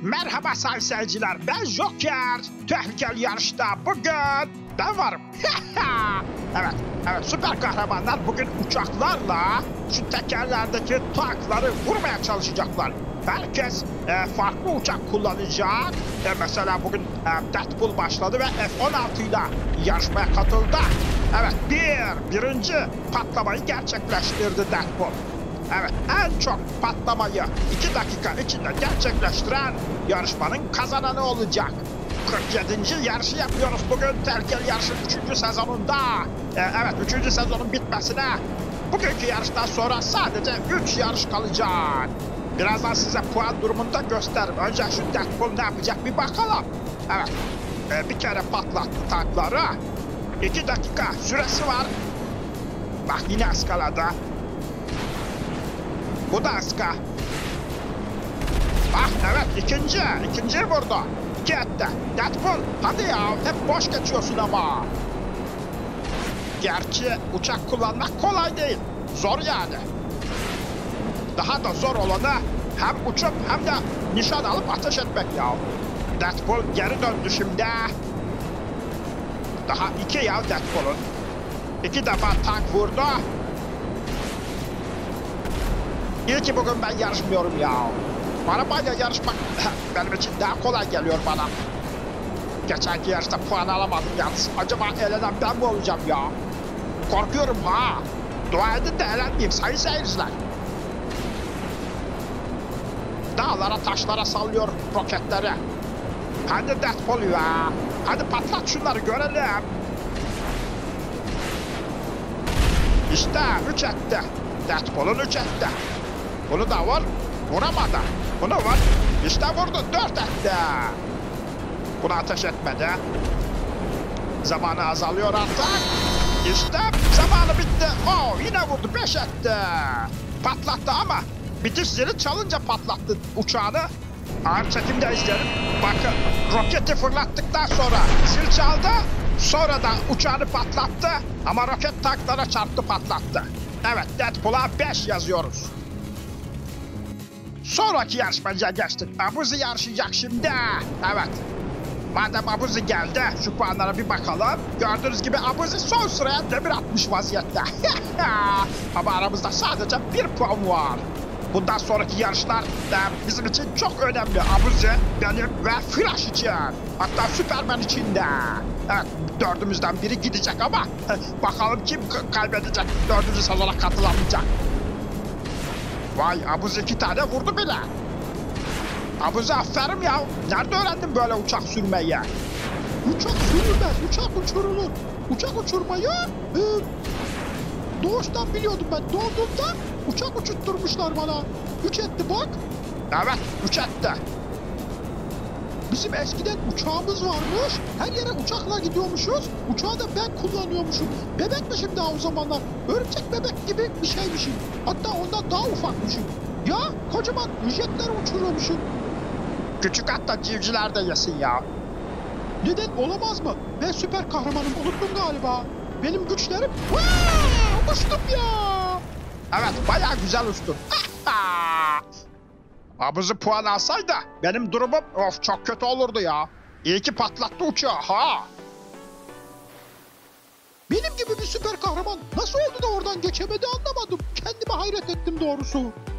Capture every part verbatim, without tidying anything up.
Merhaba sayın seyirciler, ben Joker. Tehlikeli yarışta bugün ben varım. evet, evet süper kahramanlar bugün uçaklarla şu tekerlerdeki tankları vurmaya çalışacaklar. Herkes e, farklı uçak kullanacak. E, mesela bugün e, Deadpool başladı ve F on altı ile yarışmaya katıldı. Evet, bir, birinci patlamayı gerçekleştirdi Deadpool. Evet, en çok patlamayı iki dakika içinde gerçekleştiren yarışmanın kazananı olacak. kırk yedinci yarışı yapıyoruz bugün tehlikeli yarışın üçüncü sezonunda. Ee, evet, üçüncü sezonun bitmesine bugünkü yarıştan sonra sadece üç yarış kalacak. Birazdan size puan durumunu da gösteririm. Önce şu Deadpool ne yapacak bir bakalım. Evet, ee, bir kere patlattı tankları. iki dakika süresi var. Bak yine eskaladı. Bu da aska. Bak evet ikinci. İkinciyi vurdu. İki etti. Deadpool hadi ya hep boş geçiyorsun ama. Gerçi uçak kullanmak kolay değil. Zor yani. Daha da zor olanı hem uçup hem de nişan alıp ateş etmek ya. Deadpool geri döndü şimdi. Daha iki ya Deadpool'un. İki defa tank vurdu. İyi ki bugün ben yarışmıyorum ya. Arabayla yarışmak benim için daha kolay geliyor bana. Geçenki yarışta puan alamadım yalnız. Acaba elenen ben mi olacağım ya? Korkuyorum ha. Dua edin de elenmeyeyim sayın seyirciler. Dağlara taşlara sallıyor roketleri. Hadi Deadpool ya. Hadi patlat şunları görelim. İşte üç etti. Deadpool'un üç etti. Bunu da vur. Vuramadı. Bunu vur. İşte vurdu. Dört etti. Bunu ateş etmedi. Zamanı azalıyor artık. İşte zamanı bitti. Oo, yine vurdu. Beş etti. Patlattı ama bitiş zili çalınca patlattı uçağını. Ağır çekimde izleyelim. Bakın roketi fırlattıktan sonra zil çaldı. Sonra da uçağını patlattı. Ama roket tanklara çarptı patlattı. Evet Deadpool'a beş yazıyoruz. Sonraki yarışmacıya geçtik. Abuzi yarışacak şimdi. Evet. Madem Abuzi geldi şu puanlara bir bakalım. Gördüğünüz gibi Abuzi son sıraya demir atmış vaziyette. Ama aramızda sadece bir puan var. Bundan sonraki yarışlar da bizim için çok önemli. Abuzi, benim ve Flash için. Hatta Superman için de. Evet, dördümüzden biri gidecek ama bakalım kim kaybedecek, dördüncü sezona katılamayacak. Vay, Abuzi iki tane vurdu bile. Abuzi aferin ya. Nerede öğrendin böyle uçak sürmeyi? Uçak sürülmez, uçak uçurulur. Uçak uçurmayı e, doğuştan biliyordum ben. Doğduğumda uçak uçurtturmuşlar bana. Üç etti bak. Evet, üç etti. Bizim eskiden uçağımız varmış. Her yere uçakla gidiyormuşuz. Uçağı da ben kullanıyormuşum. Bebekmişim daha o zamanlar. Örümcek bebek gibi bir şeymişim. Hatta ondan daha ufakmışım. Ya kocaman jetleri uçuruyormuşum. Küçük hatta civciler de yesin ya. Neden olamaz mı? Ben süper kahramanım, unuttum galiba. Benim güçlerim... Vaa, uçtum ya. Evet, bayağı güzel uçtun. Abuzi puan alsaydı benim durumum of çok kötü olurdu ya. İyi ki patlattı uçağı ha. Benim gibi bir süper kahraman nasıl oldu da oradan geçemedi anlamadım. Kendime hayret ettim doğrusu.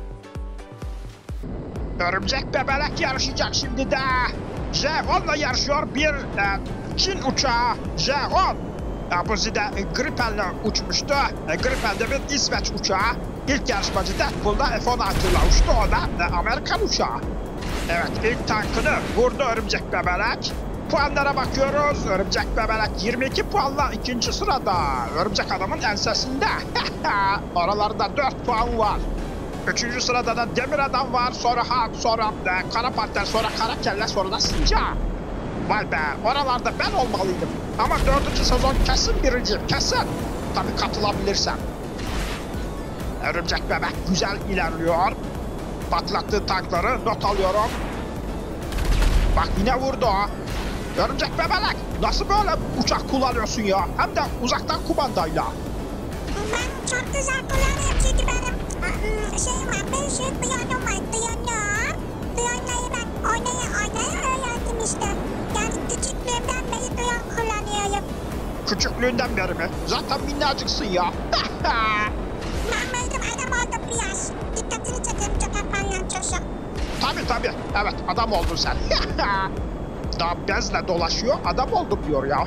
Örümcek bebelek yarışacak şimdi de. J on'la yarışıyor bir e, Çin uçağı J on. Abuzi de e, Gripen'le uçmuştu. E, Gripen de bir İsveç uçağı. İlk yarışmacı Deadpool'da F on altı ile uçtu. O da e, Amerikan uçağı. Evet, ilk tankını vurdu örümcek bebelek. Puanlara bakıyoruz. Örümcek bebelek yirmi iki puanla ikinci sırada. Örümcek adamın ensesinde. Oralarda dört puan var. Üçüncü sırada da demir adam var. Sonra Hulk, sonra e, kara panter, sonra kara kelle, sonra da sincap. Vay be, oralarda ben olmalıydım. Ama dördüncü sezon kesin birinciyim, kesin. Tabii katılabilirsem. Örümcek bebek güzel ilerliyor. Patlattığı tankları not alıyorum. Bak yine vurdu o. Örümcek bebek nasıl böyle uçak kullanıyorsun ya? Hem de uzaktan kumandayla. Ben çok güzel kullanıyorum çünkü benim şey var, bir sürü piyanom var, piyanom. Piyanoyu ben oynaya Küçüklüğünden beri mi? Zaten minnacıksın ya. Mahmut'um adam oldu biraz. Dikkatini çekelim köpek palyaçosu. Tabii tabii. Evet adam oldun sen. Daha bezle dolaşıyor adam oldum diyor ya.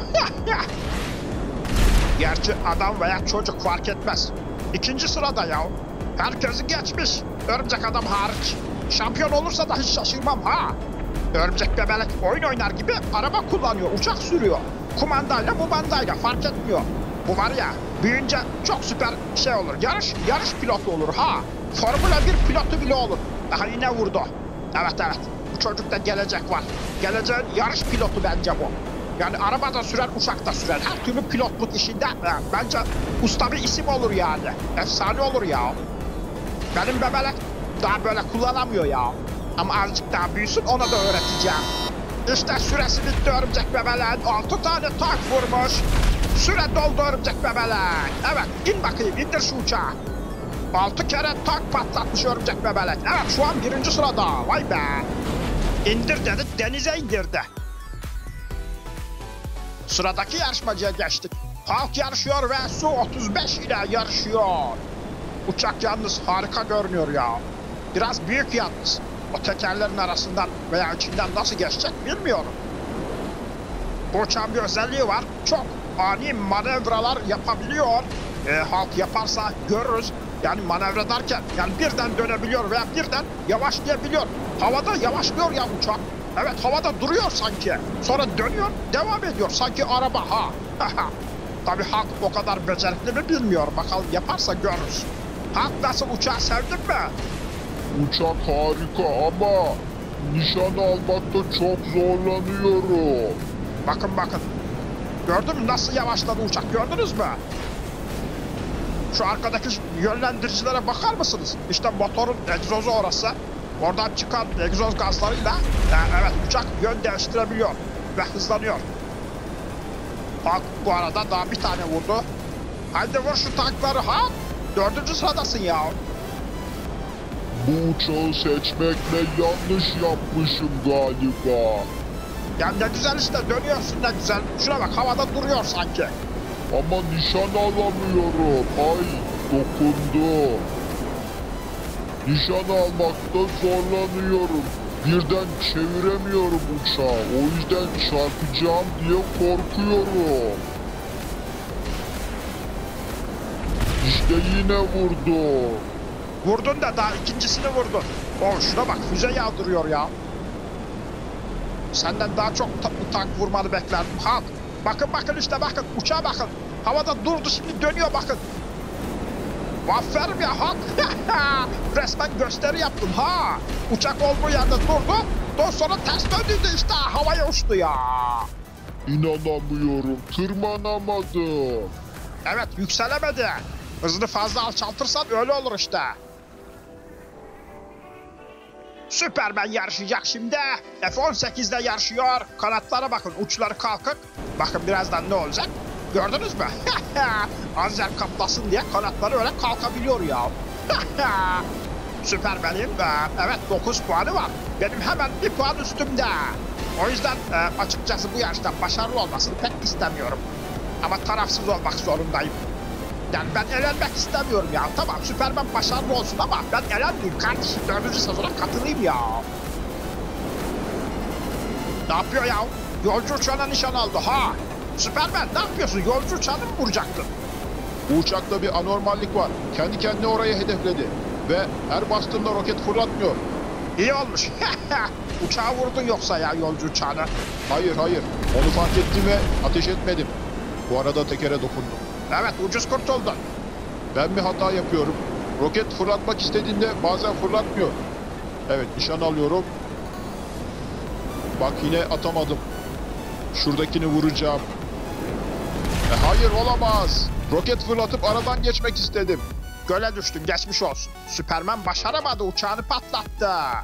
Gerçi adam veya çocuk fark etmez. İkinci sırada ya. Herkesi geçmiş. Örümcek adam hariç. Şampiyon olursa da hiç şaşırmam ha. Örümcek bebelek oyun oynar gibi araba kullanıyor, uçak sürüyor. Kumandayla mumandayla fark etmiyor. Bu var ya büyüyünce çok süper şey olur. Yarış yarış pilotu olur ha. Formula bir pilotu bile olur. Daha yine vurdu. Evet evet. Bu çocukta gelecek var. Geleceğin yarış pilotu bence bu. Yani araba da sürer, uçak da sürer. Her türlü pilotluk işinde e, bence usta bir isim olur yani. Efsane olur ya. Benim bebelek daha böyle kullanamıyor ya. Ama azıcık daha büyüsün ona da öğreteceğim. İşte süresi bitti örümcek bebeleğin. Altı tane tak vurmuş. Süre doldu örümcek bebelek. Evet in bakayım indir şu uçağı. Altı kere tak patlatmış örümcek bebelek. Evet şu an birinci sırada. Vay be. İndir dedik denize indirdi. Sıradaki yarışmacıya geçtik. Halk yarışıyor ve Su otuz beş ile yarışıyor. Uçak yalnız harika görünüyor ya. Biraz büyük yalnız. O tekerlerin arasından veya içinden nasıl geçecek bilmiyorum. Bu uçağın bir özelliği var. Çok ani manevralar yapabiliyor. E, halk yaparsa görürüz. Yani manevra derken yani birden dönebiliyor veya birden yavaşlayabiliyor. Havada yavaşlıyor ya uçak. Evet havada duruyor sanki. Sonra dönüyor devam ediyor sanki araba ha. Tabii halk o kadar becerikli mi bilmiyorum. Bakalım yaparsa görürüz. Halk nasıl uçağı sevdin mi? Uçak harika ama nişan almakta çok zorlanıyorum. Bakın bakın. Gördün mü nasıl yavaşladı uçak gördünüz mü? Şu arkadaki yönlendiricilere bakar mısınız? İşte motorun egzozu orası. Oradan çıkan egzoz gazlarıyla yani evet uçak yön değiştirebiliyor ve hızlanıyor. Bak bu arada daha bir tane vurdu. Haydi vur şu tankları ha. Dördüncü sıradasın ya. Bu uçağı seçmekle yanlış yapmışım galiba. Ya ne güzel işte dönüyorsun ne güzel. Şuna bak havada duruyor sanki. Ama nişan alamıyorum. Ay dokundu. Nişan almakta zorlanıyorum. Birden çeviremiyorum uçağı. O yüzden çarpacağım diye korkuyorum. İşte yine vurdu. Vurdun da daha ikincisini vurdun. Oh şuna bak füze yağdırıyor ya. Senden daha çok ta tank vurmanı beklerdim. Ha, bakın bakın işte bakın uçağa bakın. Havada durdu şimdi dönüyor bakın. Aferin ya Hak. Resmen gösteri yaptım ha. Uçak olduğu yerde durdu. Daha sonra ters döndüydü işte havaya uçtu ya. İnanamıyorum. Tırmanamadım. Evet yükselemedi. Hızını fazla alçaltırsan öyle olur işte. Süpermen yarışacak şimdi. F on sekiz'de yarışıyor. Kanatlara bakın uçları kalkık. Bakın birazdan ne olacak? Gördünüz mü? Anzer kaplasın diye kanatları öyle kalkabiliyor ya. Süpermen'in evet dokuz puanı var. Benim hemen bir puan üstümde. O yüzden e, açıkçası bu yarışta başarılı olmasını pek istemiyorum. Ama tarafsız olmak zorundayım. Yani ben elenmek istemiyorum ya. Tamam Süpermen başarılı olsun ama ben elenmeyeyim kardeşim. Dördüncü sezona katılayım ya. Ne yapıyor ya? Yolcu uçağına nişan aldı ha. Süpermen ne yapıyorsun? Yolcu uçağını mı vuracaktın? Bu uçakta bir anormallik var. Kendi kendine oraya hedefledi. Ve her bastığında roket fırlatmıyor. İyi olmuş. Uçağı vurdun yoksa ya yolcu uçağına. Hayır hayır. Onu fark ettim ve ateş etmedim. Bu arada tekere dokundum. Evet ucuz kurtuldun. Ben bir hata yapıyorum. Roket fırlatmak istediğinde bazen fırlatmıyor. Evet nişan alıyorum. Bak yine atamadım. Şuradakini vuracağım. E, hayır olamaz. Roket fırlatıp aradan geçmek istedim. Göle düştün geçmiş olsun. Süpermen başaramadı uçağını patlattı.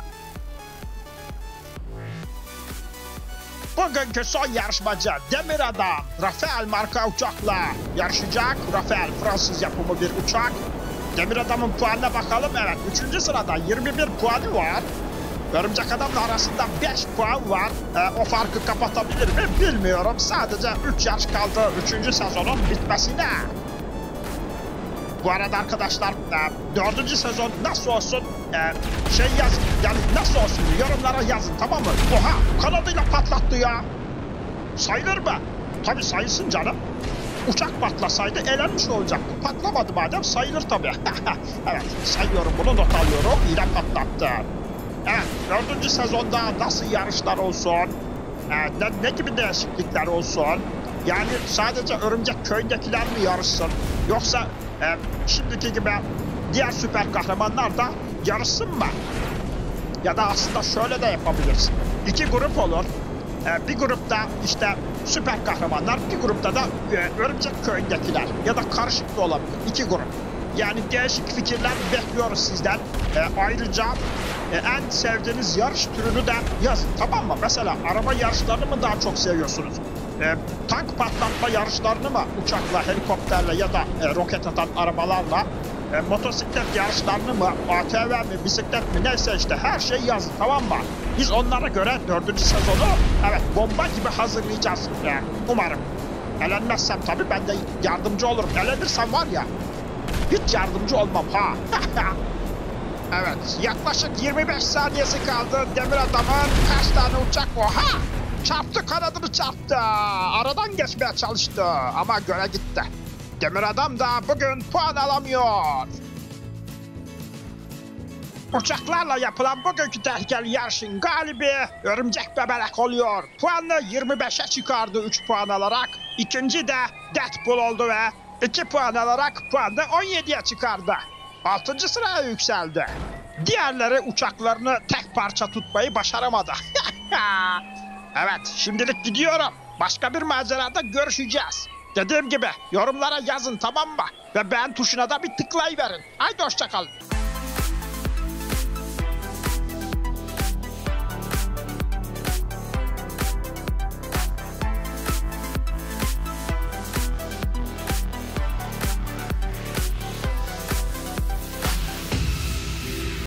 Bugünkü son yarışmacı Demir Adam Rafael marka uçakla yarışacak. Rafael Fransız yapımı bir uçak. Demir Adam'ın puanına bakalım. Evet üçüncü sırada yirmi bir puanı var. Örümcek Adam'la arasında beş puan var. E, o farkı kapatabilir mi bilmiyorum. Sadece üç yarış kaldı üçüncü sezonun bitmesine. Bu arada arkadaşlar e, dördüncü sezon nasıl olsun e, şey yazın, yani nasıl olsun yorumlara yazın, tamam mı? Oha, kanadıyla patlattı ya. Sayılır mı? Tabii sayılsın canım. Uçak patlasaydı elenmiş olacaktı. Patlamadı madem, sayılır tabii. Evet, sayıyorum bunu, not alıyorum. Yine patlattı. Evet, dördüncü sezonda nasıl yarışlar olsun? E, ne, ne gibi değişiklikler olsun? Yani sadece Örümcek Köyü'ndekiler mi yarışsın? Yoksa e, şimdiki gibi diğer süper kahramanlar da yarışsın mı? Ya da aslında şöyle de yapabilirsin. İki grup olur. E, bir grupta işte süper kahramanlar, bir grupta da e, Örümcek Köyü'ndekiler. Ya da karışık da olabilir. İki grup. Yani değişik fikirler bekliyoruz sizden. E, ayrıca e, en sevdiğiniz yarış türünü de yazın, tamam mı? Mesela araba yarışlarını mı daha çok seviyorsunuz? E, tank patlatma yarışlarını mı uçakla, helikopterle ya da e, roket atan arabalarla? E, motosiklet yarışlarını mı, A T V mi, bisiklet mi, neyse işte her şeyi yazın, tamam mı? Biz onlara göre dördüncü sezonu evet bomba gibi hazırlayacağız. E, umarım. Elenmezsem tabii ben de yardımcı olurum. Elenirsem var ya, hiç yardımcı olmam ha. Evet, yaklaşık yirmi beş saniyesi kaldı. Demir Adam'ın kaç tane uçak? Oha! Çarptı, kanadını çarptı. Aradan geçmeye çalıştı ama göle gitti. Demir Adam da bugün puan alamıyor. Uçaklarla yapılan bugünkü tehlikeli yarışın galibi Örümcek Bebelek oluyor. Puanını yirmi beşe çıkardı üç puan alarak. İkinci de Deadpool oldu ve iki puan alarak puanını on yediye çıkardı. altıncı sıraya yükseldi. Diğerleri uçaklarını tek parça tutmayı başaramadı. Evet, şimdilik gidiyorum. Başka bir macerada görüşeceğiz. Dediğim gibi yorumlara yazın, tamam mı? Ve beğen tuşuna da bir tıklayıverin. Haydi hoşça kalın.